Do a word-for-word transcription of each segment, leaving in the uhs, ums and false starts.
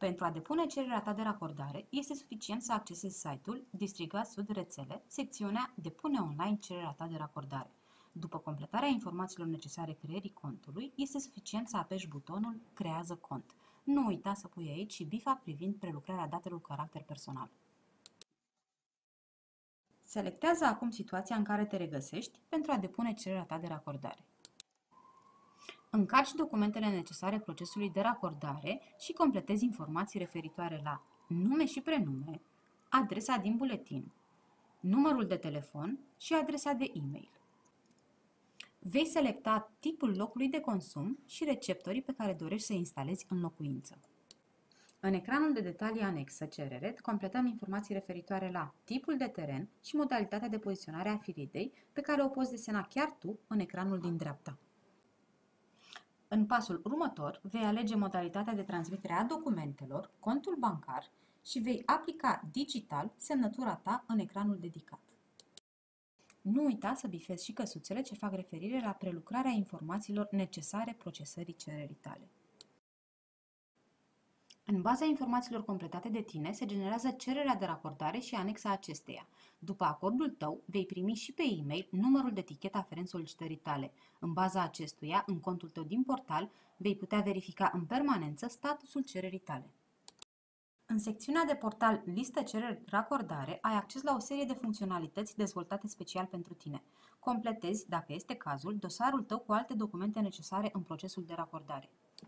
Pentru a depune cererea ta de racordare, este suficient să accesezi site-ul Distrigat Sud Rețele, secțiunea Depune online cererea ta de racordare. După completarea informațiilor necesare creării contului, este suficient să apeși butonul Creează cont. Nu uita să pui aici și bifa privind prelucrarea datelor cu caracter personal. Selectează acum situația în care te regăsești pentru a depune cererea ta de racordare. Încarci documentele necesare procesului de racordare și completezi informații referitoare la nume și prenume, adresa din buletin, numărul de telefon și adresa de e-mail. Vei selecta tipul locului de consum și receptorii pe care dorești să instalezi în locuință. În ecranul de detalii anexă cerere, completăm informații referitoare la tipul de teren și modalitatea de poziționare a firidei pe care o poți desena chiar tu în ecranul din dreapta. În pasul următor, vei alege modalitatea de transmitere a documentelor, contul bancar și vei aplica digital semnătura ta în ecranul dedicat. Nu uita să bifezi și căsuțele ce fac referire la prelucrarea informațiilor necesare procesării cererii tale. În baza informațiilor completate de tine se generează cererea de racordare și anexa acesteia. După acordul tău, vei primi și pe e-mail numărul de etichetă aferent solicitării tale. În baza acestuia, în contul tău din portal, vei putea verifica în permanență statusul cererii tale. În secțiunea de portal Listă cereri racordare ai acces la o serie de funcționalități dezvoltate special pentru tine. Completezi, dacă este cazul, dosarul tău cu alte documente necesare în procesul de racordare.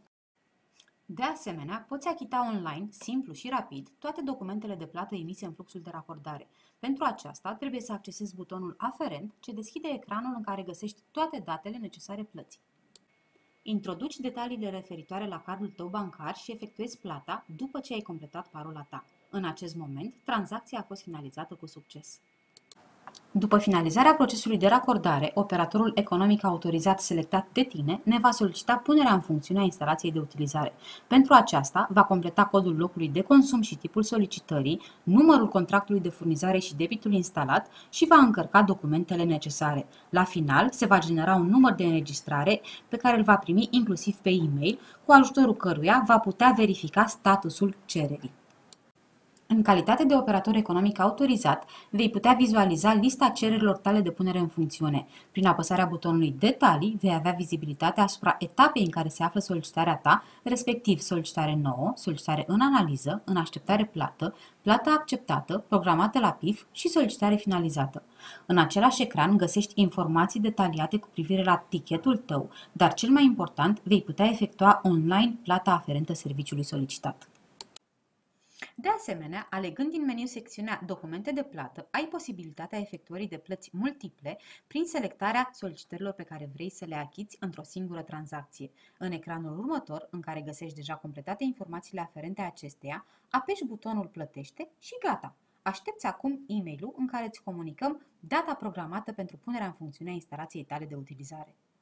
De asemenea, poți achita online, simplu și rapid, toate documentele de plată emise în fluxul de racordare. Pentru aceasta, trebuie să accesezi butonul aferent ce deschide ecranul în care găsești toate datele necesare plății. Introduci detaliile referitoare la cardul tău bancar și efectuezi plata după ce ai completat parola ta. În acest moment, tranzacția a fost finalizată cu succes. După finalizarea procesului de racordare, operatorul economic autorizat selectat de tine ne va solicita punerea în funcțiune a instalației de utilizare. Pentru aceasta, va completa codul locului de consum și tipul solicitării, numărul contractului de furnizare și debitul instalat și va încărca documentele necesare. La final, se va genera un număr de înregistrare pe care îl va primi inclusiv pe e-mail, cu ajutorul căruia va putea verifica statusul cererii. În calitate de operator economic autorizat, vei putea vizualiza lista cererilor tale de punere în funcțiune. Prin apăsarea butonului Detalii, vei avea vizibilitate asupra etapei în care se află solicitarea ta, respectiv solicitare nouă, solicitare în analiză, în așteptare plată, plată acceptată, programată la P I F și solicitare finalizată. În același ecran găsești informații detaliate cu privire la tichetul tău, dar cel mai important, vei putea efectua online plata aferentă serviciului solicitat. De asemenea, alegând din meniu secțiunea Documente de plată, ai posibilitatea efectuării de plăți multiple prin selectarea solicitărilor pe care vrei să le achiți într-o singură tranzacție. În ecranul următor, în care găsești deja completate informațiile aferente acesteia, apeși butonul Plătește și gata! Aștepți acum e-mail-ul în care îți comunicăm data programată pentru punerea în funcțiune a instalației tale de utilizare.